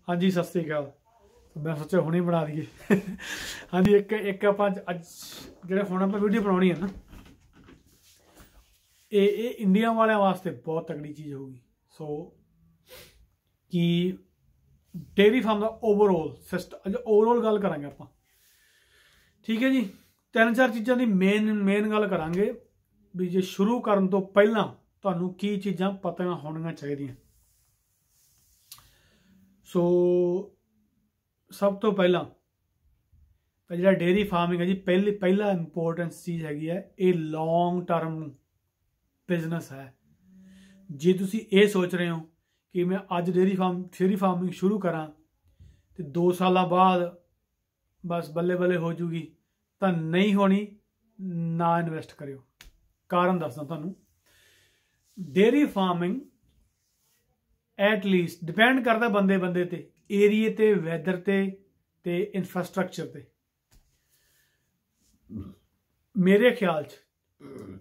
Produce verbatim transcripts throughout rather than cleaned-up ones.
हाँ जी सत श्रीकाल। मैं सोचा हुणे बना दीए। हाँ जी एक एक आप अज जो हुण आप वीडियो बनानी है ना, ये ये इंडिया वाले वास्ते बहुत तगड़ी चीज़ होगी। सो कि डेयरी फार्म का ओवरऑल सिस्टम अज ओवरऑल गल करांगे आप, ठीक है जी। तीन चार चीज़ों की मेन मेन गल करांगे भी जे शुरू करन तो पहला तुहानू की चीज़ां पता होनियां चाहिए। सो सब तो पहला तो जो डेयरी फार्मिंग है जी, पहली पहला इंपोर्टेंस चीज़ हैगी है, ये लॉन्ग टर्म बिजनेस है। जे तुसी ये सोच रहे हो कि मैं अज डेयरी फार्म डेयरी फार्मिंग शुरू करा तो दो साल बाद बस बल्ले बल्ले हो जूगी, तो नहीं होनी, ना इन्वेस्ट करियो। कारण दसदा तुहानू, डेयरी फार्मिंग एटलीस्ट डिपेंड करता बंदे बंदे ते, एरिए ते, वैदर ते, ते इंफ्रास्ट्रक्चर ते। मेरे ख्याल च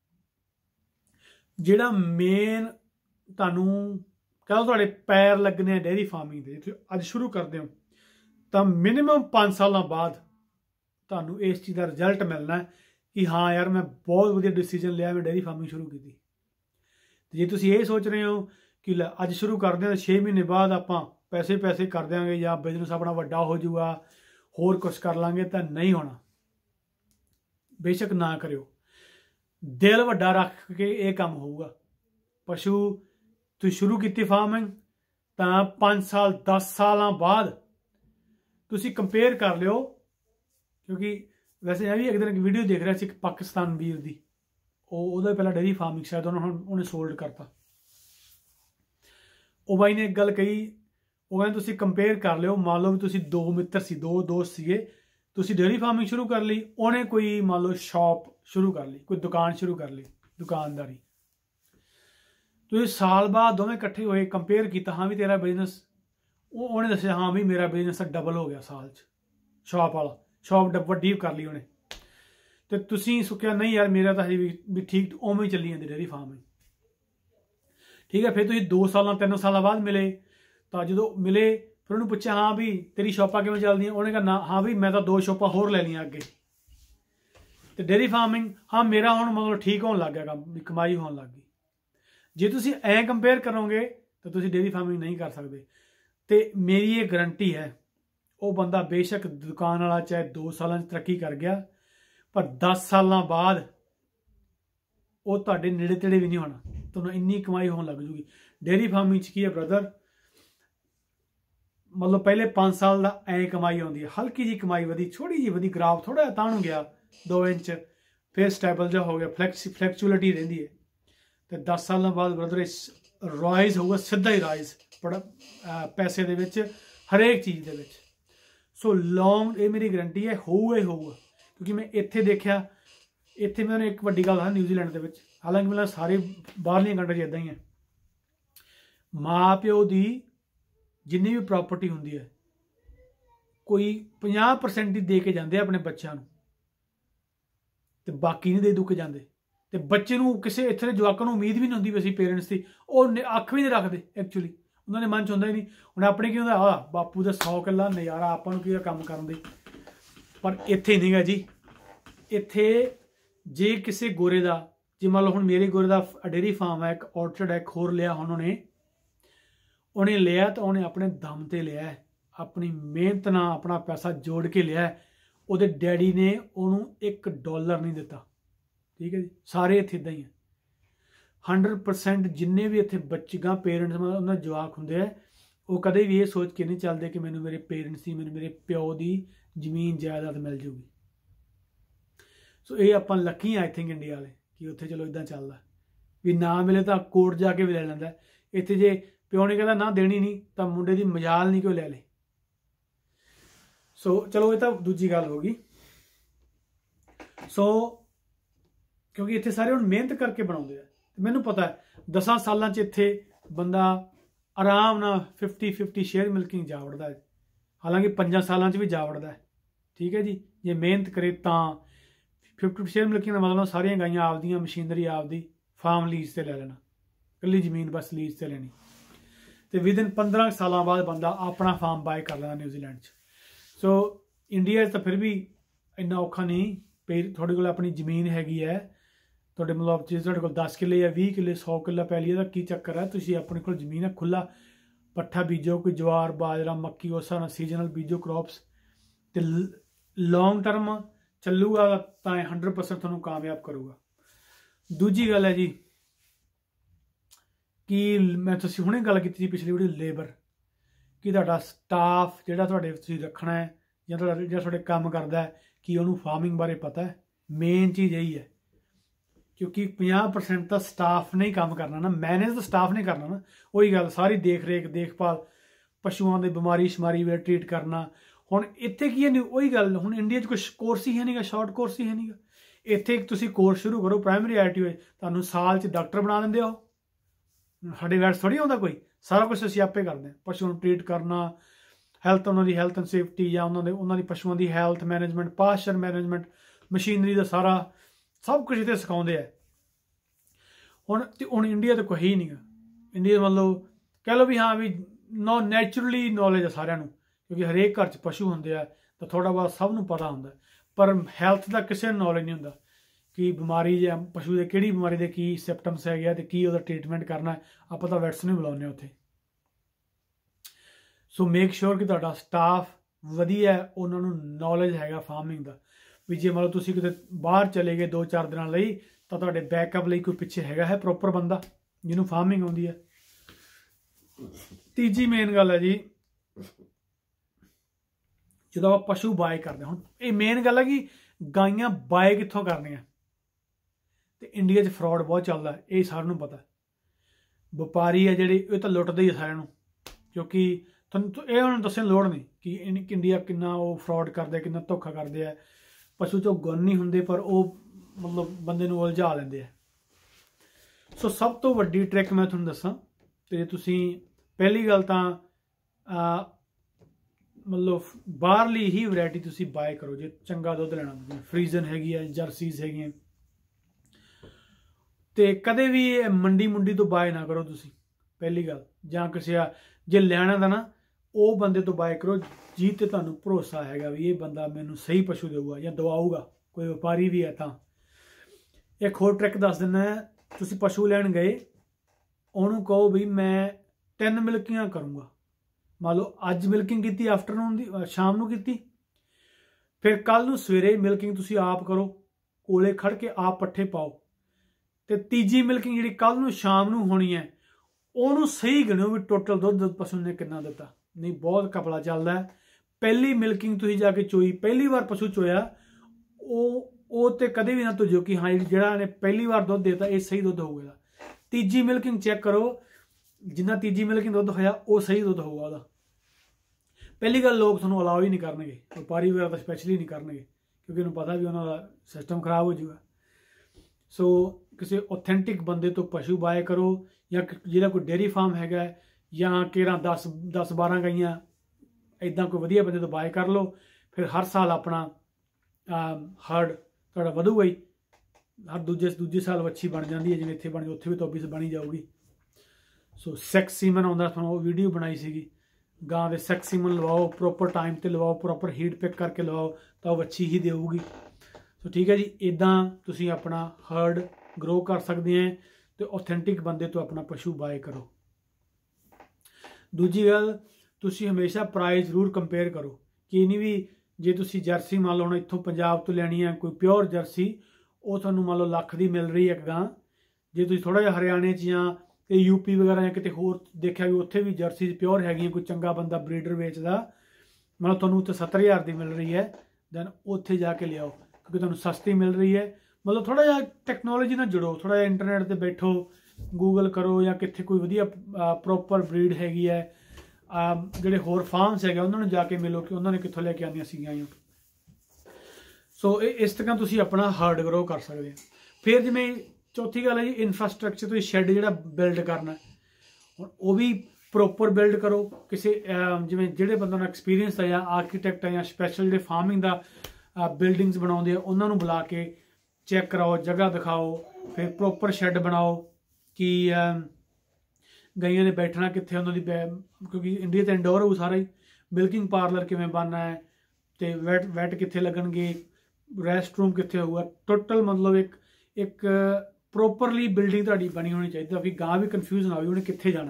जिहड़ा मेन तुहानू कह तुहाडे पैर लगने डेयरी फार्मिंग दे, अज शुरू करते हो तो मिनिमम पाँच साल बाद तुहानू इस चीज़ का रिजल्ट मिलना है कि हाँ यार मैं बहुत वधिया डिसीजन लिया, मैं डेयरी फार्मिंग शुरू की। जे तुसीं ये सोच रहे हो कि अज शुरू कर दें छे महीने बाद आप पैसे पैसे कर देंगे या बिजनेस अपना वड्डा हो जाऊगा, होर कुछ कर लांगे, तो नहीं होना। बेशक ना करियो, दिल वड्डा रख के ये काम होगा। पशु तुसीं शुरू की फार्मिंग तो पाँच साल दस साल बाद तुसीं कंपेयर कर लियो, क्योंकि वैसे मैं भी एक दिन एक वीडियो देख रहा सी पाकिस्तान वीर दी, वो पहला डेयरी फार्मिंग शायद उन्होंने सोल्ड करता। वो बाई ने एक गल कही, वो कहते तुसीं कंपेयर कर लियो, मान लो भी तुसीं दो मित्र सी, दो दोस्त सीगे, तुसीं डेयरी फार्मिंग शुरू कर ली, उन्हें कोई मान लो शॉप शुरू कर ली, कोई दुकान शुरू कर ली, दुकानदारी। तुसीं साल बाद दोवें कट्ठे होए कंपेयर किया, हाँ भी तेरा बिजनेस, उन्हें दस्सिया हाँ भी मेरा बिजनेस डबल हो गया साल च, शॉप वाला शॉप डब वड्डी कर ली उन्हें। तो तुसीं सुक्या नहीं यार मेरा तो हजे भी ठीक उवें ही चली जाती डेयरी फार्मिंग, ठीक है। फिर तुसीं दो साल तीन साल बाद मिले, तो जो मिले फिर उन्होंने पूछा हाँ भी तेरी शॉपां किवें चलदियां, उन्हें कहा ना हाँ भी मैं तो दो शॉपां होर ले लियां अगे। तो डेयरी फार्मिंग हाँ मेरा हुण मतलब ठीक होने लग गया, काम कमाई होने लग गई। जे तुसीं ऐ कंपेयर करोगे तो तुसीं डेयरी फार्मिंग नहीं कर सकते। तो मेरी ये गारंटी है, वो बंदा बेशक दुकान वाला चाहे दो साल तरक्की कर गया, पर दस साल बाद वो तुहाडे नेड़े तेड़े भी नहीं होना, तुहानूं इन्नी कमाई होने लग जूगी। डेयरी फार्मिंग की है ब्रदर, मतलब पहले पाँच साल का ऐ कमाई आती है, हल्की जी कमाई वधी, छोटी जी वधी, ग्राफ थोड़ा जिहा ताणू गया दो इंच, फिर स्टैबल जो हो गया, फ्लैक्स फ्लैक्चुअलिटी रही है। तो दस साल बाद ब्रदर इस राइज होगा, सीधा ही राइज बड़ा पैसे दे विच, हरेक चीज़ दे विच। सो लॉन्ग ये मेरी गारंटी है, होऊगा ही होऊगा, क्योंकि मैं इत्थे देखा, इत्थे मैंने एक वड्डी गल है न्यूजीलैंड दे विच, हालांकि मतलब सारे बाहरलियां कंट्री इदां ही है, माँ प्यो की जिन्नी भी प्रॉपर्टी होंदी है कोई पचास परसेंट ही दे के जाते अपने बच्चों को, तो बाकी नहीं दे दू के जाते। तो बच्चे को किसी इतने जवाकों उम्मीद भी नहीं होंगी वैसे पेरेंट्स की, और अख भी नहीं रखते एक्चुअली, उन्होंने मन च होंदा ही नहीं। हुण अपने की होंदा आ बापू का सौ किला नज़ारा, आपां की काम करन दी, पर इत्थे नहीं गा जी। इत्थे जे किसी गोरे का, जे मान लो हुण मेरे गोरे का डेयरी फार्म है, एक ऑर्चर्ड है, एक होर लिया उन्होंने उन्हें लिया, तो उन्हें अपने दम ते लिया है, अपनी मेहनत ना अपना पैसा जोड़ के लिया है। उहदे डैडी ने उन्होंने एक डॉलर नहीं दिता, ठीक है जी। सारे इत्थे इदां ही है, हंड्रड परसेंट जिन्ने भी इत्थे बच्चियां पेरेंट्स उन्होंने जवाक होंदे है, वो कदे भी ये सोच के नहीं चलते कि मैनू मेरे पेरेंट्स की, मैनू मेरे प्यो की जमीन जायदाद मिल जूगी। सो ये आपां लकी आई थिंक इंडिया वाले कि उत्थे चलो इदां चलदा भी, ना मिले तो कोर्ट जाके भी ले लैंदा। इत्थे जे प्यो ने कहता ना देनी नहीं, तो मुंडे की मजाल नहीं कोई ले ले। सो चलो ये तो दूजी गल होगी। सो क्योंकि इत्थे सारे हुण मेहनत करके बनाउंदे आ, मैनू पता है दसां सालां च इत्थे बंदा आराम नाल फिफ्टी फिफ्टी शेयर मिल्किंग जा वड़दा है, हालांकि पंजां सालां च भी जा वड़दा है, ठीक है जी। जे मेहनत करे तो फिफ्टी शेयर मिल्किंग का मतलब सारियां गाइयां आपदियां, मशीनरी आपदी, फार्म लीज से ले लेना, कल्ली जमीन बस लीज से लेनी। तो विदिन पंद्रह सालों बाद बंदा अपना फार्म बाय कर लेंदा न्यूजीलैंड च। सो इंडिया तो फिर भी इन्ना औखा नहीं पे, थोड़े को अपनी जमीन हैगी है, थोड़े मतलब जे थोड़े को दस किले या बीस किले सौ किला पैली है, की चक्कर है, तुम अपने को जमीन है, खुला पट्ठा बीजो, कोई जवार बाजरा मक्की उस हिसाब नाल सीजनल बीजो क्रॉप्स, तो लॉन्ग टर्म चलूगा तो हंड्रड परसेंट थोड़ा कामयाब करूगा। दूजी गल है जी कि मैं तुसीं हुणे गल कीती पिछली वीडियो लेबर कि तुहाडा स्टाफ जिहड़ा तुहाडे तुसीं रखना है जां तुहाडा जिहड़ा तुहाडे काम करदा है कि उहनूं फार्मिंग बारे पता है। मेन चीज़ यही है, क्योंकि पचास परसेंट तो स्टाफ ने ही काम करना ना, मैनेज तो स्टाफ ने करना ना। वही गल सारी देख रेख देखभाल पशुओं की बीमारी शमारी वे ट्रीट करना। हुण इत्थे की है वही गल, हुण इंडिया च कुछ कोर्स ही है नहीं, शॉर्ट कोर्स ही है नहीं। इत्थे एक तुसीं कोर्स शुरू करो प्राइमरी आई टी आई, तुहानूं साल च डॉक्टर बना दिंदे हो। साडे वैट थोड़ी आउंदा कोई, सारा कुछ असीं आपे करदे हां। पशुओं नूं ट्रीट करना, हैल्थ उन्हां दी हैल्थ एंड सेफ्टी या उन्हां दे उन्हां दी पशुओं की health management, pasture management, machinery का सारा सब कुछ इत्थे सिखाउंदे है। हुण हुण इंडिया तो कोई ही नहीं गा। इंडिया मतलब कह लो भी हाँ भी नौ नैचुरली नॉलेज है सारिਆਂ ਨੂੰ, क्योंकि हरेक घर च पशु होंदे आ तो थोड़ा बहुत सब नूं पता हुंदा, पर हैल्थ का किसी नूं नॉलेज नहीं हुंदा कि बीमारी या पशु के किहड़ी बीमारी के की सिम्पटम्स है तो की उहदा ट्रीटमेंट करना है। आपां तां वैट्स नूं बुलाउने उत्थे। सो मेक श्योर कि तुहाडा स्टाफ वधिया है, उन्हां नूं नॉलेज हैगा फार्मिंग का भी। जे मतलब तुसीं किते बाहर चले गए दो चार दिनां लई तो तुहाडे बैकअप लई कोई पिछे हैगा है प्रॉपर बंदा जिन्हों फार्मिंग आउंदी है। तीजी मेन गल है जी जो आप पशु बाय करते हैं, हुण ये मेन गल है कि गाइयां बाय कित्थों करनियां। तो इंडिया च फ्रॉड बहुत चलता है, ये सारिਆਂ ਨੂੰ पता है। व्यापारी है जिहड़े ये तो लुटदे ही सारिਆਂ ਨੂੰ, क्योंकि तुहानूं ये हुण दस्सण दी लोड़ नहीं कि इंडिया किन्ना वो फ्रॉड करदे किन्ना धोखा करदे है। पशु चों गुण नहीं हुंदे पर वो मतलब बंदे नूं उलझा लैंदे है। सो सब तो वड्डी ट्रिक मैं तुहानूं दस्सां ते तुसीं पहली गल तां मतलब बाहरली ही वैरायटी तुसीं बाय करो जे चंगा दुध लेना। फ्रीजन हैगी है, जर्सीज हैगियां, तो कदे भी मंडी मुंडी तो बाय ना करो तुसीं पहली गल। जां किसी जे लैना दा ना वो बंदे तो बाय करो जी ते तुहानूं भरोसा हैगा भी ये बंदा मैनूं सही पशु देऊगा या दवाऊगा, कोई व्यापारी भी है। तां एक होर ट्रिक दस दिना है, तुसीं पशु लैण गए उहनूं कहो भी मैं तीन मिल्कियां करूँगा। मान लो अज मिल्किंग की आफ्टरनून की शाम नूं की, फिर कल नूं सवेरे मिल्किंग तुसीं आप करो, कोले खड़ के आप पट्ठे पाओ। तो तीजी मिल्किंग जी कल नूं शाम नूं होनी है उहनूं सही गिणो भी टोटल दुध पशु ने कितना दिता। नहीं बहुत कपड़ा चलता है। पहली मिल्किंग तुसीं जाके चोई पहली बार पशु चोया वो तो कदे भी ना तुझो कि हाँ जिहड़ा ने पहली बार दुध देता ये सही दुध होगा। तीजी मिल्किंग चैक करो, जिन्ना तीजी मिल्किंग दुध होया वो सही दुध होगा ਉਹਦਾ। पहली गल लोग तुहानूं अलाउ ही नहीं करनगे, व्यापारी वगैरह तो स्पैशली नहीं करनगे क्योंकि उन्हें पता भी उन्होंने सिस्टम खराब हो जाएगा। सो किसी ऑथेंटिक बंदे तो पशु बाय करो या जिहदा कोई डेयरी फार्म हैगा या केरा दस दस बारह गाइयां इदा कोई वधिया बंदे तो बाय कर लो। फिर हर साल अपना हर्ड तुहाडा वधूगा ही, हर दूजे दूजे साल वच्छी बन जाती है, जिवें इत्थे बनी उत्थे भी तोबी बनी जाऊगी। सो सैक्स सीमन आउंदा, तुहानूं वो वीडियो बनाई सीगी गां दे सैक्स सीमन लवाओ, प्रॉपर टाइम ते लवाओ, प्रॉपर हीट पिक करके लवाओ तो वो वच्छी ही देऊगी। सो ठीक है जी, इदां तुसीं अपना हर्ड ग्रो कर सकते हैं तो ऑथेंटिक बंदे तो अपना पशु बाय करो। दूजी गल तुसीं हमेशा प्राइस जरूर कंपेयर करो कि नहीं भी जे तुसीं जर्सी मान लो हुण इत्थों पंजाब तो लैनी है कोई प्योर जर्सी वो तुहानूं मान लो लख की मिल रही है गां, जे तुसीं थोड़ा जिहा हरियाणे च या यूपी वगैरह या किते होर देखिया भी उत्थे भी जर्सी प्योर हैगियां, कोई चंगा बंदा ब्रीडर वेचदा मतलब तुहानूं उत्थे सत्तर हज़ार की मिल रही है, दैन उत्थे जाके लियाओ क्योंकि तुहानूं सस्ती मिल रही है। मतलब थोड़ा जिहा टैक्नोलॉजी नाल जुड़ो, थोड़ा जिहा इंटरनेट ते बैठो, गूगल करो या कित्थे कोई वधिया प्रॉपर ब्रीड हैगी है, जिहड़े होर फार्म्स हैगे उन्हां नूं जाके मिलो कि उन्होंने कित्थों लैके आंदियां सीगियां। सो इस तरह तुसीं अपना हार्ड ग्रो कर सकते हैं। फिर जिवें चौथी गल है जी इंफ्रास्ट्रक्चर, तुसीं शैड जिहड़ा बिल्ड करना हुण वो भी प्रॉपर बिल्ड करो। किसी जिवें जिहड़े बंदे नूं एक्सपीरियंस है या आर्कीटैक्ट है या स्पैशल जिहड़े फार्मिंग का बिल्डिंग्स बनाउंदे आ उन्हां नूं बुला के चैक कराओ, जगह दिखाओ, फिर प्रॉपर शैड बनाओ कि ਗਾਈਆਂ ਦੇ ਬੈਠਣਾ ਕਿੱਥੇ, ਉਹਨਾਂ ਦੀ ਕਿਉਂਕਿ ਇੰਡੀਆ ਤਾਂ ਇੰਡੋਰ ਹੋਊ ਸਾਰਾ ਹੀ, ਮਿਲਕਿੰਗ ਪਾਰਲਰ ਕਿਵੇਂ ਬਣਨਾ ਹੈ, ਤੇ ਵੈਟ ਵੈਟ ਕਿੱਥੇ ਲੱਗਣਗੇ, ਰੈਸਟ ਰੂਮ ਕਿੱਥੇ ਹੋਊਗਾ, ਟੋਟਲ ਮਤਲਬ ਇੱਕ ਇੱਕ ਪ੍ਰੋਪਰਲੀ ਬਿਲਡਿੰਗ ਤੁਹਾਡੀ ਬਣੀ ਹੋਣੀ ਚਾਹੀਦੀ ਤਾਂ ਕਿ ਗਾਂ ਵੀ ਕਨਫਿਊਜ਼ ਨਾ ਹੋਵੇ ਉਹਨੇ ਕਿੱਥੇ ਜਾਣਾ।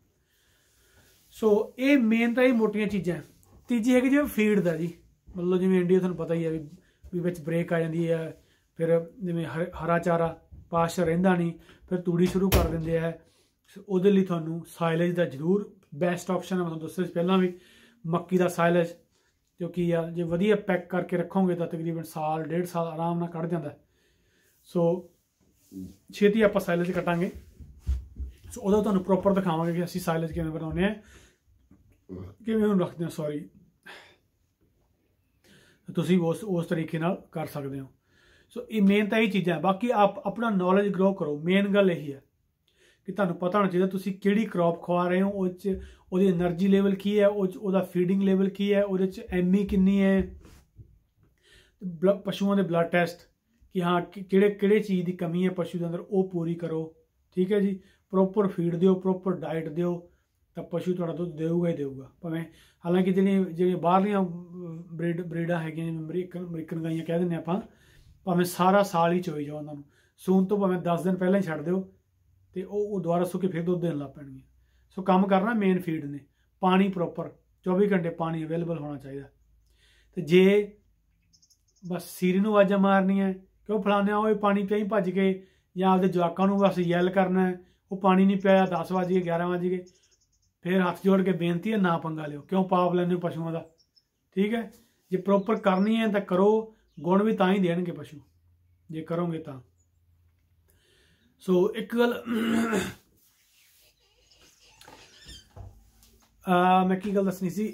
ਸੋ ਇਹ ਮੇਨ ਤਾਂ ਇਹ ਮੋਟੀਆਂ ਚੀਜ਼ਾਂ। ਤੀਜੀ ਹੈਗੀ ਜਿਵੇਂ ਫੀਡ ਦਾ ਜੀ, ਮਤਲਬ ਜਿਵੇਂ ਇੰਡੀਆ ਤੁਹਾਨੂੰ ਪਤਾ ਹੀ ਹੈ ਵੀ ਵੀ ਵਿੱਚ ਬ੍ਰੇਕ ਆ ਜਾਂਦੀ ਹੈ, ਫਿਰ ਜਿਵੇਂ ਹਰ ਹਰਾ ਚਾਰਾ ਪਾਸਚਰ ਰਹਿੰਦਾ ਨਹੀਂ, ਫਿਰ ਤੂੜੀ ਸ਼ੁਰੂ ਕਰ ਦਿੰਦੇ ਹੈ। ਉਹਦੇ ਲਈ ਤੁਹਾਨੂੰ ਸਾਈਲੇਜ ਦਾ ਜ਼ਰੂਰ ਬੈਸਟ ਆਪਸ਼ਨ ਹੈ। ਮੈਂ ਤੁਹਾਨੂੰ ਦੱਸਿਆ ਸੀ ਪਹਿਲਾਂ ਵੀ, ਮੱਕੀ ਦਾ ਸਾਈਲੇਜ ਜੋ ਕੀ ਆ ਜੇ ਵਧੀਆ ਪੈਕ ਕਰਕੇ ਰੱਖੋਗੇ ਤਾਂ ਤਕਰੀਬਨ ਸਾਲ ਡੇਢ ਸਾਲ ਆਰਾਮ ਨਾਲ ਕੱਢ ਜਾਂਦਾ। ਸੋ ਛੇਤੀ ਆਪਾਂ ਸਾਈਲੇਜ ਕੱਟਾਂਗੇ, ਸੋ ਉਹਦਾ ਤੁਹਾਨੂੰ ਪ੍ਰੋਪਰ ਦਿਖਾਵਾਂਗੇ ਕਿ ਅਸੀਂ ਸਾਈਲੇਜ ਕਿਵੇਂ ਬਣਾਉਂਦੇ ਹਾਂ, ਕਿਵੇਂ ਉਹਨੂੰ ਰੱਖਦੇ ਹਾਂ। ਸੌਰੀ, ਤੁਸੀਂ ਉਸ ਉਸ ਤਰੀਕੇ ਨਾਲ ਕਰ ਸਕਦੇ ਹੋ। ਸੋ ਇਹ ਮੇਨ ਤਾਂ ਇਹ ਚੀਜ਼ਾਂ। ਬਾਕੀ ਆਪ ਆਪਣਾ ਨੌਲੇਜ ਗਰੋ ਕਰੋ, ਮੇਨ ਗੱਲ ਇਹੀ ਹੈ ਕਿ ਤੁਹਾਨੂੰ ਪਤਾ ਹੋਣਾ ਚਾਹੀਦਾ ਤੁਸੀਂ ਕਿਹੜੀ ਕ੍ਰੌਪ ਖਵਾ ਰਹੇ ਹੋ, ਉਹ 'ਚ ਉਹਦੀ ਐਨਰਜੀ ਲੈਵਲ ਕੀ ਹੈ, ਉਹ 'ਚ ਉਹਦਾ ਫੀਡਿੰਗ ਲੈਵਲ ਕੀ ਹੈ, ਉਹਦੇ 'ਚ ਐਮੀ ਕਿੰਨੀ ਹੈ, ਪਸ਼ੂਆਂ ਦੇ ਬਲੱਡ ਟੈਸਟ ਕਿ ਹਾਂ ਕਿਹੜੇ ਕਿਹੜੇ ਚੀਜ਼ ਦੀ ਕਮੀ ਹੈ ਪਸ਼ੂ ਦੇ ਅੰਦਰ, ਉਹ ਪੂਰੀ ਕਰੋ। ਠੀਕ ਹੈ ਜੀ, ਪ੍ਰੋਪਰ ਫੀਡ ਦਿਓ, ਪ੍ਰੋਪਰ ਡਾਈਟ ਦਿਓ, ਤਾਂ ਪਸ਼ੂ ਤੁਹਾਡਾ ਦੁੱਧ ਦੇਊਗਾ ਹੀ ਦੇਊਗਾ। ਭਾਵੇਂ ਹਾਲਾਂਕਿ ਜਿਹੜੀਆਂ ਜਿਹੜੀਆਂ ਬਾਹਰਲੀਆਂ ਬਰੀਡ ਬਰੀਡਾਂ ਹੈਗੀਆਂ, ਜਿਵੇਂ ਅਮਰੀਕਨ ਅਮਰੀਕਨ ਗਾਈਆਂ ਕਹਿ ਦਿੰਦੇ ਆਪਾਂ, ਭਾਵੇਂ ਸਾਰਾ ਸਾਲ ਹੀ ਚੋਈ ਜਾਓ ਉਹਨਾਂ ਨੂੰ, ਸੂਣ ਤੋਂ ਭਾਵੇਂ ਦਸ ਦਿਨ ਪਹਿਲਾਂ ਹੀ ਛੱਡ ਦਿਓ ਅਤੇ ਉਹ ਉਹ ਦੁਬਾਰਾ ਸੁੱਕ ਕੇ ਫਿਰ ਦੁੱਧ ਦੇਣ ਲੱਗ ਪੈਣਗੀਆਂ। ਸੋ ਕੰਮ ਕਰਨਾ ਮੇਨ ਫੀਡ ਨੇ। ਪਾਣੀ ਪ੍ਰੋਪਰ ਚੌਵੀ ਘੰਟੇ ਪਾਣੀ ਅਵੇਲੇਬਲ ਹੋਣਾ ਚਾਹੀਦਾ। ਅਤੇ ਜੇ ਬਸ ਸੀਰੀ ਨੂੰ ਆਵਾਜ਼ਾਂ ਮਾਰਨੀਆਂ ਕਿਉਂ ਫਲਾਣੇ ਉਹ ਪਾਣੀ ਪਿਆਈ ਭੱਜ ਕੇ, ਜਾਂ ਆਪਦੇ ਜਵਾਕਾਂ ਨੂੰ ਬਸ ਯੈਲ ਕਰਨਾ ਹੈ, ਉਹ ਪਾਣੀ ਨਹੀਂ ਪਿਆਇਆ, ਦਸ ਵੱਜ ਗਏ ਗਿਆਰਾਂ ਵੱਜ ਗਏ, ਫਿਰ ਹੱਥ ਜੋੜ ਕੇ ਬੇਨਤੀ ਹੈ ਨਾ ਪੰਗਾ ਲਿਓ, ਕਿਉਂ ਪਾਪ ਲੈਂਦੇ ਹੋ ਪਸ਼ੂਆਂ ਦਾ। ਠੀਕ ਹੈ, ਜੇ ਪ੍ਰੋਪਰ ਕਰਨੀ ਹੈ ਤਾਂ ਕਰੋ, ਗੁਣ ਵੀ ਤਾਂ ਹੀ ਦੇਣਗੇ ਪਸ਼ੂ ਜੇ ਕਰੋਗੇ ਤਾਂ। ਸੋ ਇੱਕ ਗੱਲ ਮੈਂ ਕੀ ਗੱਲ ਦੱਸਣੀ ਸੀ।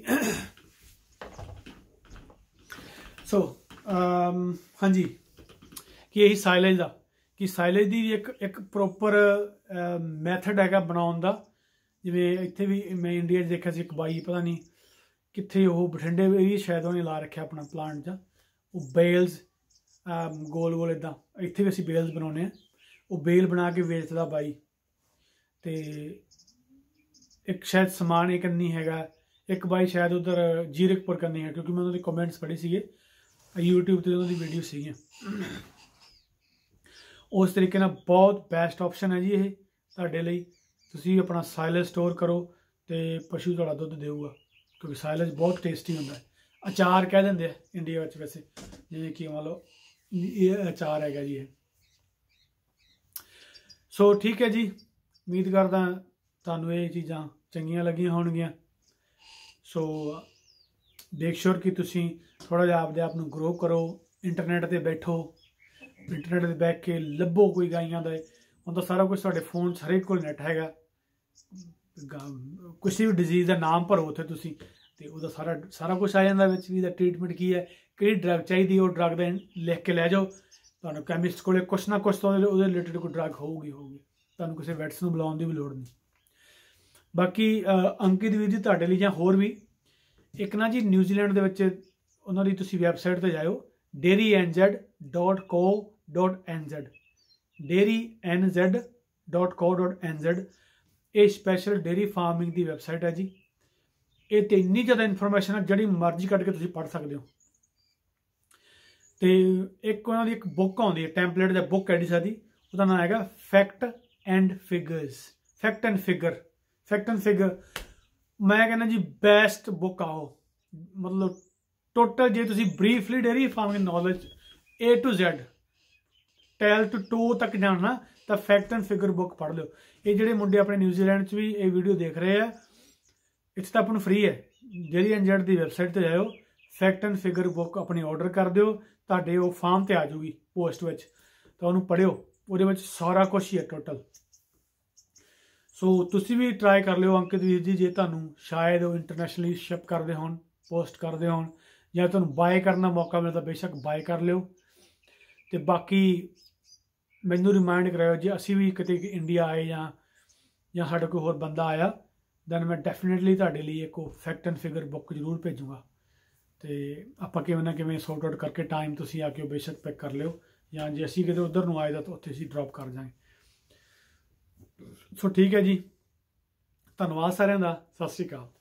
ਸੋ ਹਾਂਜੀ, ਕਿ ਇਹੀ ਸਾਈਲੇਜ ਦਾ, ਕਿ ਸਾਈਲੇਜ ਦੀ ਇੱਕ ਇੱਕ ਪ੍ਰੋਪਰ ਮੈਥਡ ਹੈਗਾ ਬਣਾਉਣ ਦਾ। ਜਿਵੇਂ ਇੱਥੇ ਵੀ ਮੈਂ ਇੰਡੀਆ 'ਚ ਦੇਖਿਆ ਸੀ ਇੱਕ ਬਾਈ, ਪਤਾ ਨਹੀਂ ਕਿੱਥੇ, ਉਹ ਬਠਿੰਡੇ ਏਰੀਆ ਸ਼ਾਇਦ ਉਹਨੇ ਲਾ ਰੱਖਿਆ ਆਪਣਾ ਪਲਾਂਟ 'ਚ, ਉਹ ਬੇਲਸ ਗੋਲ ਗੋਲ ਇੱਦਾਂ, ਇੱਥੇ ਵੀ ਅਸੀਂ ਬੇਲਸ ਬਣਾਉਂਦੇ ਹਾਂ, ਉਹ ਬੇਲ ਬਣਾ ਕੇ ਵੇਚਦਾ ਬਾਈ। ਅਤੇ ਇੱਕ ਸ਼ਾਇਦ ਸਮਾਨ ਇੱਕ ਨਹੀਂ ਹੈਗਾ, ਇੱਕ ਬਾਈ ਸ਼ਾਇਦ ਉੱਧਰ ਜੀਰਕਪੁਰ ਕਰਨੀ ਹੈ, ਕਿਉਂਕਿ ਮੈਂ ਉਹਨਾਂ ਦੇ ਕਮੈਂਟਸ ਪੜ੍ਹੇ ਸੀਗੇ ਯੂਟਿਊਬ 'ਤੇ, ਉਹਨਾਂ ਦੀ ਵੀਡੀਓ ਸੀਗੀਆਂ। ਉਸ ਤਰੀਕੇ ਨਾਲ ਬਹੁਤ ਬੈਸਟ ਆਪਸ਼ਨ ਹੈ ਜੀ ਇਹ ਤੁਹਾਡੇ ਲਈ। ਤੁਸੀਂ ਆਪਣਾ ਸਾਈਲੇਜ ਸਟੋਰ ਕਰੋ ਅਤੇ ਪਸ਼ੂ ਤੁਹਾਡਾ ਦੁੱਧ ਦੇਊਗਾ, ਕਿਉਂਕਿ ਸਾਈਲੇਜ ਬਹੁਤ ਟੇਸਟੀ ਹੁੰਦਾ ਹੈ। ਅਚਾਰ ਕਹਿ ਦਿੰਦੇ ਆ ਇੰਡੀਆ ਵਿੱਚ ਵੈਸੇ, ਜਿਵੇਂ ਕਿ ਮੰਨ ਲਓ ਇਹ ਅਚਾਰ ਹੈਗਾ ਜੀ ਇਹ। ਸੋ ਠੀਕ ਹੈ ਜੀ, ਉਮੀਦ ਕਰਦਾ ਤੁਹਾਨੂੰ ਇਹ ਚੀਜ਼ਾਂ ਚੰਗੀਆਂ ਲੱਗੀਆਂ ਹੋਣਗੀਆਂ। ਸੋ ਮੇਕ ਸ਼ੋਰ ਕਿ ਤੁਸੀਂ ਥੋੜ੍ਹਾ ਜਿਹਾ ਆਪਦੇ ਆਪ ਨੂੰ ਗਰੋ ਕਰੋ, ਇੰਟਰਨੈਟ 'ਤੇ ਬੈਠੋ, ਇੰਟਰਨੈਟ 'ਤੇ ਬੈਠ ਕੇ ਲੱਭੋ ਕੋਈ ਗਾਈਆਂ ਦਾ। ਹੁਣ ਤਾਂ ਸਾਰਾ ਕੁਛ ਤੁਹਾਡੇ ਫੋਨ 'ਚ ਹਰੇਕ ਕੋਲ ਨੈੱਟ ਹੈਗਾ, ਕਿਸੇ ਵੀ ਡਿਜ਼ੀਜ਼ ਦਾ ਨਾਮ ਭਰੋ ਉੱਥੇ ਤੁਸੀਂ, ਅਤੇ ਉਹਦਾ ਸਾਰਾ ਸਾਰਾ ਕੁਛ ਆ ਜਾਂਦਾ ਵਿੱਚ ਵੀ, ਇਹਦਾ ਟਰੀਟਮੈਂਟ ਕੀ ਹੈ, ਕਿਹੜੀ ਡਰੱਗ ਚਾਹੀਦੀ, ਉਹ ਡਰੱਗ ਦਾ ਲਿਖ ਕੇ ਲੈ ਜਾਓ। ਤੁਹਾਨੂੰ ਕੈਮਿਸਟ ਕੋਲ ਕੁਛ ਨਾ ਕੁਛ ਤਾਂ ਉਹਦੇ ਰਿਲੇਟਿਡ ਕੋਈ ਡਰੱਗ ਹੋਊਗੀ ਹੋਊਗੀ ਤੁਹਾਨੂੰ ਕਿਸੇ ਵੈਟਸ ਨੂੰ ਬੁਲਾਉਣ ਦੀ ਵੀ ਲੋੜ ਨਹੀਂ। ਬਾਕੀ ਅੰਕਿਤ ਵੀਰ ਜੀ ਤੁਹਾਡੇ ਲਈ, ਜਾਂ ਹੋਰ ਵੀ ਇੱਕ ਨਾ ਜੀ ਨਿਊਜ਼ੀਲੈਂਡ ਦੇ ਵਿੱਚ ਉਹਨਾਂ ਦੀ ਤੁਸੀਂ ਵੈਬਸਾਈਟ 'ਤੇ ਜਾਇਓ, dairy N Z dot co dot N Z, dairy N Z dot co dot N Z. ਇਹ ਸਪੈਸ਼ਲ ਡੇਰੀ ਫਾਰਮਿੰਗ ਦੀ ਵੈਬਸਾਈਟ ਹੈ ਜੀ। ਇਹ 'ਤੇ ਇੰਨੀ ਜ਼ਿਆਦਾ ਇਨਫੋਰਮੇਸ਼ਨ ਹੈ, ਜਿਹੜੀ ਮਰਜ਼ੀ ਕੱਢ ਕੇ ਤੁਸੀਂ ਪੜ੍ਹ ਸਕਦੇ ਹੋ। ਅਤੇ ਇੱਕ ਉਹਨਾਂ ਦੀ ਇੱਕ ਬੁੱਕ ਆਉਂਦੀ ਹੈ, ਟੈਂਪਲੇਟ ਜਾਂ ਬੁੱਕ ਐਡੀ ਸਾਡੀ, ਉਹਦਾ ਨਾਮ ਹੈਗਾ fact and figures, fact and figure fact and figure ਮੈਂ ਕਹਿੰਦਾ ਜੀ ਬੈਸਟ ਬੁੱਕ ਆ ਉਹ। ਮਤਲਬ ਟੋਟਲ ਜੇ ਤੁਸੀਂ briefly dairy farming knowledge A to Z tell to to ਤੱਕ ਜਾਣਨਾ ਤਾਂ ਫੈਕਟ ਐਂਡ ਫਿਗਰ ਬੁੱਕ ਪੜ੍ਹ ਲਿਓ। ਇਹ ਜਿਹੜੇ ਮੁੰਡੇ ਆਪਣੇ ਨਿਊਜ਼ੀਲੈਂਡ 'ਚ ਵੀ ਇਹ ਵੀਡੀਓ ਦੇਖ ਰਹੇ ਆ, ਇੱਥੇ ਤਾਂ ਆਪਾਂ ਨੂੰ ਫ੍ਰੀ ਹੈ। ਡੇਰੀ ਐਨ ਜ਼ੈਡ ਦੀ ਵੈਬਸਾਈਟ 'ਤੇ ਜਾਇਓ, ਫੈਕਟ ਐਂਡ ਫਿਗਰ ਬੁੱਕ ਆਪਣੀ ਆਰਡਰ ਕਰ ਦਿਓ, ਤੁਹਾਡੇ ਉਹ ਫਾਰਮ 'ਤੇ ਆ ਜਾਊਗੀ ਪੋਸਟ ਵਿੱਚ, ਤਾਂ ਉਹਨੂੰ ਪੜ੍ਹਿਓ, ਉਹਦੇ ਵਿੱਚ ਸਾਰਾ ਕੁਛ ਹੀ ਹੈ ਟੋਟਲ। ਸੋ ਤੁਸੀਂ ਵੀ ਟਰਾਈ ਕਰ ਲਿਓ ਅੰਕਿਤ ਵੀਰ ਜੀ, ਜੇ ਤੁਹਾਨੂੰ ਸ਼ਾਇਦ ਉਹ ਇੰਟਰਨੈਸ਼ਨਲੀ ਸ਼ਿਪ ਕਰਦੇ ਹੋਣ, ਪੋਸਟ ਕਰਦੇ ਹੋਣ, ਜਾਂ ਤੁਹਾਨੂੰ ਬਾਏ ਕਰਨ ਦਾ ਮੌਕਾ ਮਿਲਦਾ ਬੇਸ਼ੱਕ ਬਾਏ ਕਰ ਲਿਓ। ਅਤੇ ਬਾਕੀ ਮੈਨੂੰ ਰਿਮਾਇੰਡ ਕਰਾਇਓ ਜੇ ਅਸੀਂ ਵੀ ਕਿਤੇ ਇੰਡੀਆ ਆਏ ਜਾਂ ਜਾਂ ਸਾਡਾ ਕੋਈ ਹੋਰ ਬੰਦਾ ਆਇਆ, ਦੈਨ ਮੈਂ ਡੈਫੀਨੇਟਲੀ ਤੁਹਾਡੇ ਲਈ ਇੱਕ ਉਹ ਫੈਕਟ ਐਂਡ ਫਿਗਰ ਬੁੱਕ ਜ਼ਰੂਰ ਭੇਜੂਗਾ। ਅਤੇ ਆਪਾਂ ਕਿਵੇਂ ਨਾ ਕਿਵੇਂ ਸੌਰਟ ਆਊਟ ਕਰਕੇ ਟਾਈਮ ਤੁਸੀਂ ਆ ਕੇ ਉਹ ਬੇਸ਼ੱਕ ਪਿਕ ਕਰ ਲਿਓ, ਜਾਂ ਜੇ ਅਸੀਂ ਕਿਤੇ ਉੱਧਰ ਨੂੰ ਆਏ ਦਾ ਤਾਂ ਉੱਥੇ ਅਸੀਂ ਡਰੋਪ ਕਰ ਜਾਵਾਂਗੇ। ਸੋ ਠੀਕ ਹੈ ਜੀ, ਧੰਨਵਾਦ ਸਾਰਿਆਂ ਦਾ। ਸਤਿ ਸ਼੍ਰੀ ਅਕਾਲ।